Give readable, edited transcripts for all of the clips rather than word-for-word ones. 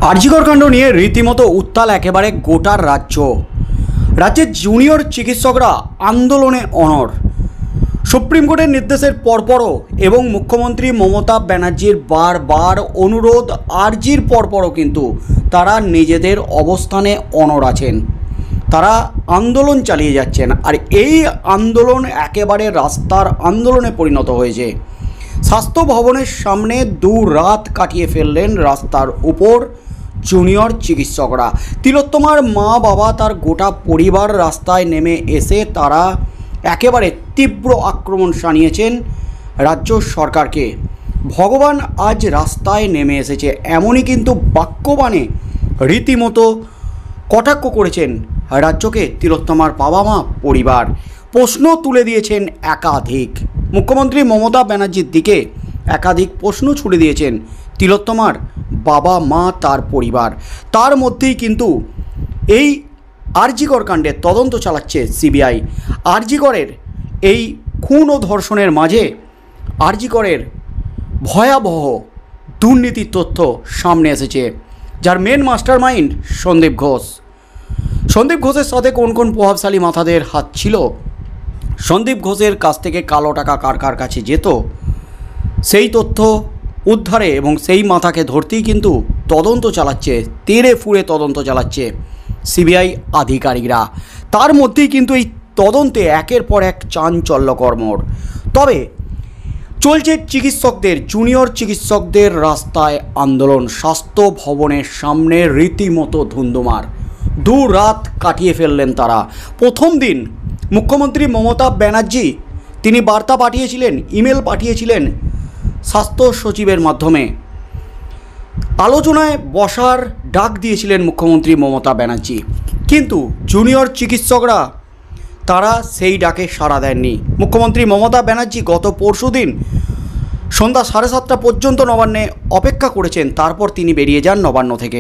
আরজিকর কাণ্ড নিয়ে রীতিমতো উত্তাল একেবারে গোটার রাজ্য। রাজ্যের জুনিয়র চিকিৎসকরা আন্দোলনে অনড়। সুপ্রিম কোর্টের নির্দেশের পরপরও এবং মুখ্যমন্ত্রী মমতা ব্যানার্জির বারবার অনুরোধ আর্জির পরপরও কিন্তু তারা নিজেদের অবস্থানে অনড় আছেন। তারা আন্দোলন চালিয়ে যাচ্ছেন, আর এই আন্দোলন একেবারে রাস্তার আন্দোলনে পরিণত হয়েছে। স্বাস্থ্য ভবনের সামনে দু রাত কাটিয়ে ফেললেন রাস্তার উপর জুনিয়র চিকিৎসকরা। তিলোত্তমার মা বাবা তার গোটা পরিবার রাস্তায় নেমে এসে তারা একেবারে তীব্র আক্রমণ শানিয়েছেন রাজ্য সরকারকে। ভগবান আজ রাস্তায় নেমে এসেছে, এমনই কিন্তু বাক্যবাণে রীতিমতো কটাক্ষ করেছেন রাজ্যকে তিলোত্তমার বাবা মা পরিবার। প্রশ্ন তুলে দিয়েছেন একাধিক, মুখ্যমন্ত্রী মমতা ব্যানার্জির দিকে একাধিক প্রশ্ন ছুড়ে দিয়েছেন তিলোত্তমার বাবা মা তার পরিবার। তার মধ্যেই কিন্তু এই আরজিকর কাণ্ডের তদন্ত চালাচ্ছে সিবিআই। আরজিকরের এই খুন ও ধর্ষণের মাঝে আরজিকরের ভয়াবহ দুর্নীতির তথ্য সামনে এসেছে, যার main mastermind Sandip Ghosh. Sandip ঘোষের সাথে কোন কোন প্রভাবশালী মাথাদের হাত ছিল, সন্দীপ ঘোষের কাছ থেকে কালো টাকা কার কার কাছে যেত, সেই তথ্য উদ্ধারে এবং সেই মাথাকে ধরতেই কিন্তু তদন্ত চালাচ্ছে, তেড়ে ফুঁড়ে তদন্ত চালাচ্ছে সিবিআই আধিকারিকরা। তার মধ্যেই কিন্তু এই তদন্তে একের পর এক চাঞ্চল্যকর মোড়। তবে চলছে চিকিৎসকদের, জুনিয়র চিকিৎসকদের রাস্তায় আন্দোলন। স্বাস্থ্য ভবনের সামনে রীতিমতো ধুন্ধুমার। দু রাত কাটিয়ে ফেললেন তারা। প্রথম দিন মুখ্যমন্ত্রী মমতা ব্যানার্জি তিনি বার্তা পাঠিয়েছিলেন, ইমেল পাঠিয়েছিলেন স্বাস্থ্য সচিবের মাধ্যমে। আলোচনায় বসার ডাক দিয়েছিলেন মুখ্যমন্ত্রী মমতা ব্যানার্জি, কিন্তু জুনিয়র চিকিৎসকরা তারা সেই ডাকে সাড়া দেননি। মুখ্যমন্ত্রী মমতা ব্যানার্জি গত পরশুদিন সন্ধ্যা 7:30 পর্যন্ত নবান্নে অপেক্ষা করেছেন, তারপর তিনি বেরিয়ে যান নবান্ন থেকে।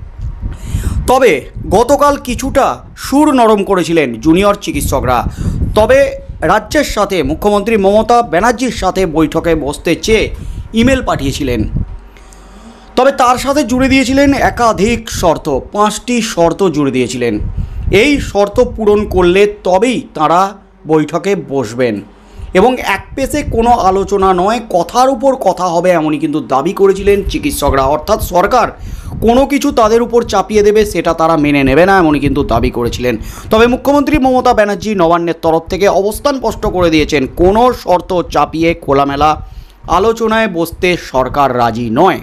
তবে গতকাল কিছুটা সুর নরম করেছিলেন জুনিয়র চিকিৎসকরা। তবে রাজ্যের সাথে মুখ্যমন্ত্রী মমতা ব্যানার্জির সাথে বৈঠকে বসতে চেয়ে ইমেল পাঠিয়েছিলেন। তবে তার সাথে জুড়ে দিয়েছিলেন একাধিক শর্ত, 5টি শর্ত জুড়ে দিয়েছিলেন। এই শর্ত পূরণ করলে তবেই তারা বৈঠকে বসবেন এবং এক পেশে কোনো আলোচনা নয়, কথার উপর কথা হবে এমনই কিন্তু দাবি করেছিলেন চিকিৎসকরা। অর্থাৎ সরকার কোনো কিছু তাদের উপর চাপিয়ে দেবে সেটা তারা মেনে নেবে না, এমনই কিন্তু দাবি করেছিলেন। তবে মুখ্যমন্ত্রী মমতা ব্যানার্জি নবান্নের তরফ থেকে অবস্থান স্পষ্ট করে দিয়েছেন, কোনো শর্ত চাপিয়ে খোলামেলা আলোচনায় বসতে সরকার রাজি নয়।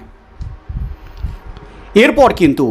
এরপর কিন্তু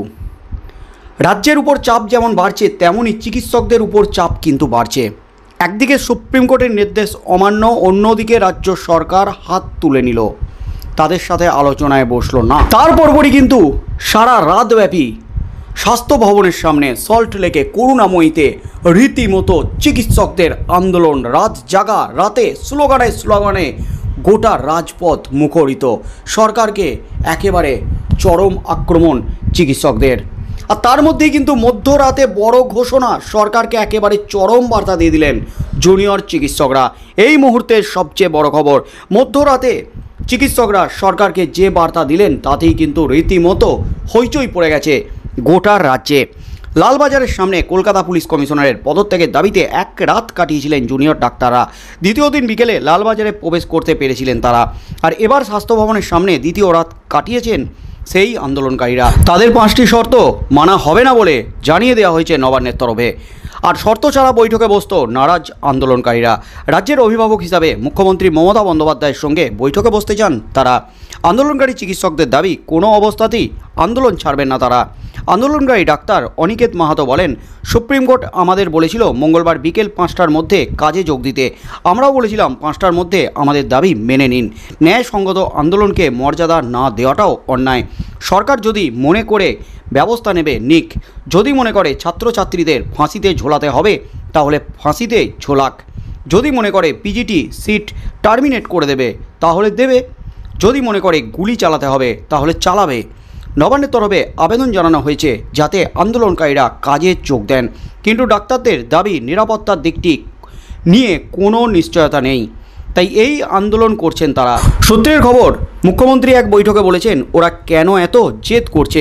রাজ্যের উপর চাপ যেমন বাড়ছে, তেমনই চিকিৎসকদের উপর চাপ কিন্তু বাড়ছে। একদিকে সুপ্রিম কোর্টের নির্দেশ অমান্য, অন্যদিকে রাজ্য সরকার হাত তুলে নিল, তাদের সাথে আলোচনায় বসলো না। তারপরই কিন্তু সারা রাতব্যাপী স্বাস্থ্য ভবনের সামনে সল্ট লেকে করুণাময়ীতে রীতিমতো চিকিৎসকদের আন্দোলন। রাত জাগা, রাতে স্লোগানে স্লোগানে গোটা রাজপথ মুখরিত। সরকারকে একেবারে চরম আক্রমণ চিকিৎসকদের। আর তার মধ্যেই কিন্তু মধ্যরাতে বড় ঘোষণা, সরকারকে একেবারে চরম বার্তা দিয়ে দিলেন জুনিয়র চিকিৎসকরা। এই মুহূর্তের সবচেয়ে বড় খবর, মধ্যরাতে চিকিৎসকরা সরকারকে যে বার্তা দিলেন তাতেই কিন্তু রীতিমতো হইচই পড়ে গেছে গোটা রাজ্যে। লালবাজারের সামনে কলকাতা পুলিশ কমিশনারের পদত্যাগের দাবিতে এক রাত কাটিয়েছিলেন জুনিয়র ডাক্তাররা। দ্বিতীয় দিন বিকেলে লালবাজারে প্রবেশ করতে পেরেছিলেন তারা। আর এবার স্বাস্থ্য ভবনের সামনে দ্বিতীয় রাত কাটিয়েছেন সেই আন্দোলনকারীরা। তাদের 5টি শর্ত মানা হবে না বলে জানিয়ে দেওয়া হয়েছে নবান্নের তরফে। আর শর্ত ছাড়া বৈঠকে বসত নারাজ আন্দোলনকারীরা। রাজ্যের অভিভাবক হিসাবে মুখ্যমন্ত্রী মমতা বন্দ্যোপাধ্যায়ের সঙ্গে বৈঠকে বসতে চান তারা। আন্দোলনকারী চিকিৎসকদের দাবি, কোনো অবস্থাতেই আন্দোলন ছাড়বেন না তারা। আন্দোলনকারী ডাক্তার অনিকেত মাহাতো বলেন, সুপ্রিম কোর্ট আমাদের বলেছিল মঙ্গলবার বিকেল 5টার মধ্যে কাজে যোগ দিতে। আমরাও বলেছিলাম 5টার মধ্যে আমাদের দাবি মেনে নিন। ন্যায়সঙ্গত আন্দোলনকে মর্যাদা না দেওয়াটাও অন্যায়। সরকার যদি মনে করে ব্যবস্থা নেবে নিক, যদি মনে করে ছাত্রছাত্রীদের ফাঁসিতে ঝোলাতে হবে তাহলে ফাঁসিতে ঝোলাক, যদি মনে করে পিজিটি সিট টার্মিনেট করে দেবে তাহলে দেবে, যদি মনে করে গুলি চালাতে হবে তাহলে চালাবে। নবান্নের তরফে আবেদন জানানো হয়েছে যাতে আন্দোলনকারীরা কাজে যোগ দেন, কিন্তু ডাক্তারদের দাবি নিরাপত্তার দিকটি নিয়ে কোনো নিশ্চয়তা নেই, তাই এই আন্দোলন করছেন তারা। সূত্রের খবর, মুখ্যমন্ত্রী এক বৈঠকে বলেছেন ওরা কেন এত জেদ করছে,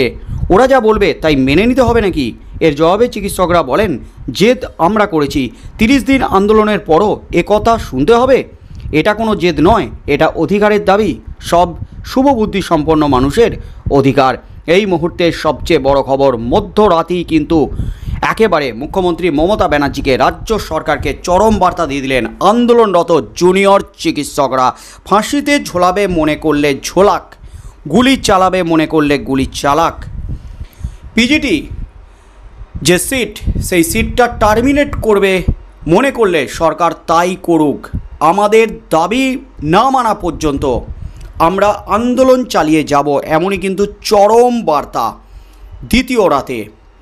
ওরা যা বলবে তাই মেনে নিতে হবে নাকি? এর জবাবে চিকিৎসকরা বলেন, জেদ আমরা করেছি, 30 দিন আন্দোলনের পরও একথা শুনতে হবে? এটা কোনো জেদ নয়, এটা অধিকারের দাবি, সব শুভবুদ্ধি সম্পন্ন মানুষের অধিকার। এই মুহূর্তের সবচেয়ে বড় খবর, মধ্যরাতেই কিন্তু একেবারে মুখ্যমন্ত্রী মমতা ব্যানার্জিকে, রাজ্য সরকারকে চরম বার্তা দিয়ে দিলেন আন্দোলনরত জুনিয়র চিকিৎসকরা। ফাঁসিতে ঝোলাবে মনে করলে ঝোলাক, গুলি চালাবে মনে করলে গুলি চালাক। পিজিটি যে সিট, সেই সিটটা টার্মিনেট করবে মনে করলে সরকার তাই করুক। আমাদের দাবি না মানা পর্যন্ত আমরা আন্দোলন চালিয়ে যাব, এমনই কিন্তু চরম বার্তা দ্বিতীয় রাতে।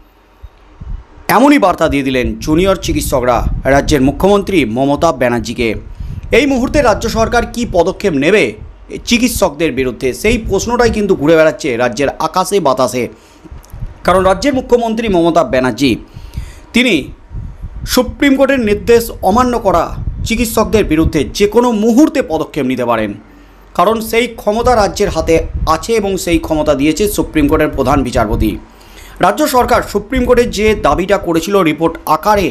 এমনই বার্তা দিয়ে দিলেন জুনিয়র চিকিৎসকরা রাজ্যের মুখ্যমন্ত্রী মমতা ব্যানার্জিকে। এই মুহূর্তে রাজ্য সরকার কি পদক্ষেপ নেবে চিকিৎসকদের বিরুদ্ধে, সেই প্রশ্নটাই কিন্তু ঘুরে বেড়াচ্ছে রাজ্যের আকাশে বাতাসে। কারণ রাজ্যের মুখ্যমন্ত্রী মমতা ব্যানার্জি তিনি সুপ্রিম কোর্টের নির্দেশ অমান্য করা চিকিৎসকদের বিরুদ্ধে যে কোনো মুহূর্তে পদক্ষেপ নিতে পারেন, কারণ সেই ক্ষমতা রাজ্যের হাতে আছে এবং সেই ক্ষমতা দিয়েছে সুপ্রিম কোর্টের প্রধান বিচারপতি। রাজ্য সরকার সুপ্রিম কোর্টের যে দাবিটা করেছিল রিপোর্ট আকারে,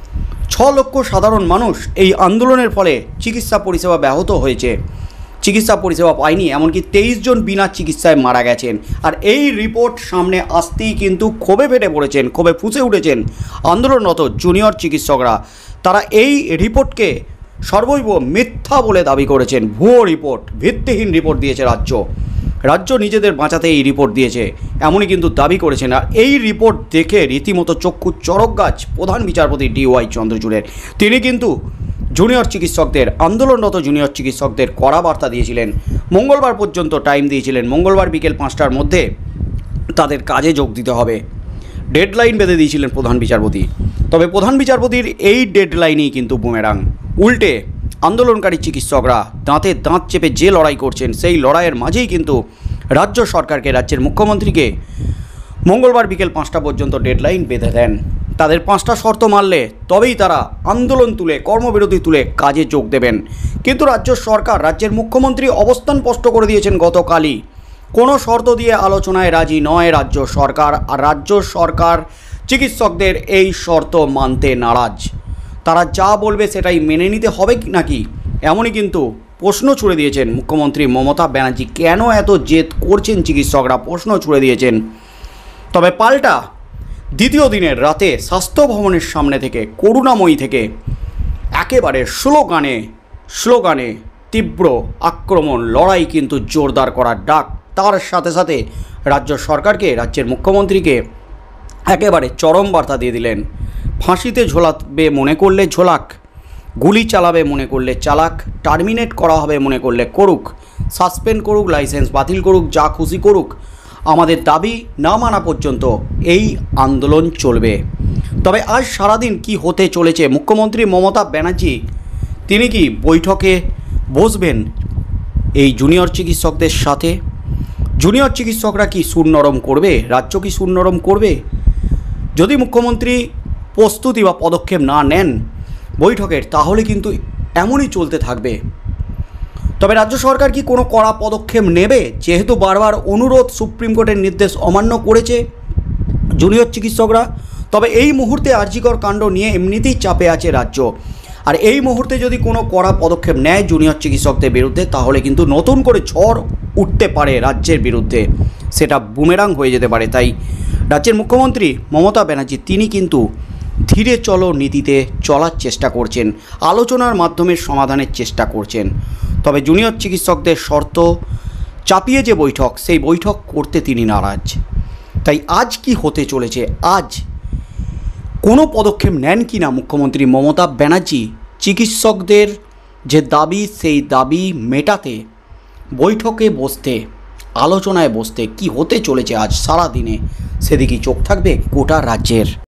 6 লক্ষ সাধারণ মানুষ এই আন্দোলনের ফলে চিকিৎসা পরিষেবা ব্যাহত হয়েছে, চিকিৎসা পরিষেবা পায়নি, এমনকি 23 জন বিনা চিকিৎসায় মারা গেছেন। আর এই রিপোর্ট সামনে আসতেই কিন্তু ক্ষোভে ফেটে পড়েছেন, ক্ষোভে ফুঁসে উঠেছেন আন্দোলনরত জুনিয়র চিকিৎসকরা। তারা এই রিপোর্টকে সর্বৈব মিথ্যা বলে দাবি করেছেন। ভুয়ো রিপোর্ট, ভিত্তিহীন রিপোর্ট দিয়েছে রাজ্য নিজেদের বাঁচাতে এই রিপোর্ট দিয়েছে, এমনই কিন্তু দাবি করেছেন। আর এই রিপোর্ট দেখে রীতিমতো চক্ষু চড়ক গাছ প্রধান বিচারপতি DY চন্দ্রচূড়ের। তিনি কিন্তু জুনিয়র চিকিৎসকদের, আন্দোলনরত জুনিয়র চিকিৎসকদের কড়া বার্তা দিয়েছিলেন, মঙ্গলবার পর্যন্ত টাইম দিয়েছিলেন, মঙ্গলবার বিকেল 5টার মধ্যে তাদের কাজে যোগ দিতে হবে, ডেডলাইন বেঁধে দিয়েছিলেন প্রধান বিচারপতি। তবে প্রধান বিচারপতির এই ডেডলাইনেই কিন্তু বুমেরাং, উল্টে আন্দোলনকারী চিকিৎসকরা দাঁতে দাঁত চেপে যে লড়াই করছেন, সেই লড়াইয়ের মাঝেই কিন্তু রাজ্য সরকারকে, রাজ্যের মুখ্যমন্ত্রীকে মঙ্গলবার বিকেল 5টা পর্যন্ত ডেডলাইন বেঁধে দেন। তাদের 5টা শর্ত মানলে তবেই তারা আন্দোলন তুলে, কর্মবিরতি তুলে কাজে যোগ দেবেন। কিন্তু রাজ্য সরকার, রাজ্যের মুখ্যমন্ত্রী অবস্থান স্পষ্ট করে দিয়েছেন গতকালই, কোনো শর্ত দিয়ে আলোচনায় রাজি নয় রাজ্য সরকার। আর রাজ্য সরকার চিকিৎসকদের এই শর্ত মানতে নারাজ। তারা যা বলবে সেটাই মেনে নিতে হবে নাকি, এমনই কিন্তু প্রশ্ন ছুড়ে দিয়েছেন মুখ্যমন্ত্রী মমতা ব্যানার্জি। কেন এত জেদ করছেন চিকিৎসকরা, প্রশ্ন ছুড়ে দিয়েছেন। তবে পাল্টা দ্বিতীয় দিনের রাতে স্বাস্থ্য ভবনের সামনে থেকে, করুণাময়ী থেকে একেবারে স্লোগানে তীব্র আক্রমণ, লড়াই কিন্তু জোরদার করার ডাক। তার সাথে সাথে রাজ্য সরকারকে, রাজ্যের মুখ্যমন্ত্রীকে একেবারে চরম বার্তা দিয়ে দিলেন। ফাঁসিতে ঝোলাবে মনে করলে ঝোলাক, গুলি চালাবে মনে করলে চালাক, টার্মিনেট করা হবে মনে করলে করুক, সাসপেন্ড করুক, লাইসেন্স বাতিল করুক, যা খুশি করুক, আমাদের দাবি না মানা পর্যন্ত এই আন্দোলন চলবে। তবে আজ সারাদিন কি হতে চলেছে, মুখ্যমন্ত্রী মমতা ব্যানার্জি তিনি কি বৈঠকে বসবেন এই জুনিয়র চিকিৎসকদের সাথে? জুনিয়র চিকিৎসকরা কি সুর নরম করবে, রাজ্য কি সুর নরম করবে? যদি মুখ্যমন্ত্রী প্রস্তুতি বা পদক্ষেপ না নেন বৈঠকের, তাহলে কিন্তু এমনই চলতে থাকবে। তবে রাজ্য সরকার কি কোনো কড়া পদক্ষেপ নেবে, যেহেতু বারবার অনুরোধ, সুপ্রিম কোর্টের নির্দেশ অমান্য করেছে জুনিয়র চিকিৎসকরা? তবে এই মুহূর্তে আরজিকর কাণ্ড নিয়ে এমনিতেই চাপে আছে রাজ্য। আর এই মুহূর্তে যদি কোনো কড়া পদক্ষেপ নেয় জুনিয়র চিকিৎসকদের বিরুদ্ধে, তাহলে কিন্তু নতুন করে ঝড় উঠতে পারে রাজ্যের বিরুদ্ধে, সেটা বুমেরাং হয়ে যেতে পারে। তাই রাজ্যের মুখ্যমন্ত্রী মমতা ব্যানার্জি তিনি কিন্তু ধীরে চলো নীতিতে চলার চেষ্টা করছেন, আলোচনার মাধ্যমে সমাধানের চেষ্টা করছেন। তবে জুনিয়র চিকিৎসকদের শর্ত চাপিয়ে যে বৈঠক, সেই বৈঠক করতে তিনি নারাজ। তাই আজ কি হতে চলেছে, আজ কোনো পদক্ষেপ নেন কি না মুখ্যমন্ত্রী মমতা ব্যানার্জি চিকিৎসকদের যে দাবি, সেই দাবি মেটাতে, বৈঠকে বসতে, আলোচনায় বসতে, কি হতে চলেছে আজ সারা দিনে, সেদিকেই চোখ থাকবে গোটা রাজ্যের।